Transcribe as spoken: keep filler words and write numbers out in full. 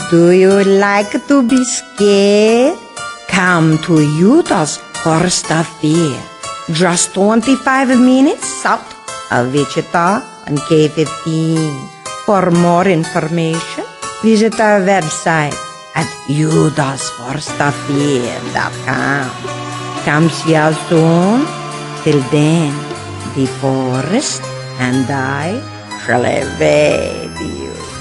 Do you like to be scared? Come to Utah's Forest Fair. Just twenty-five minutes south of Wichita on K fifteen. For more information, visit our website at utahs forest fair dot com. Come see us soon. Till then, the forest and I shall evade you.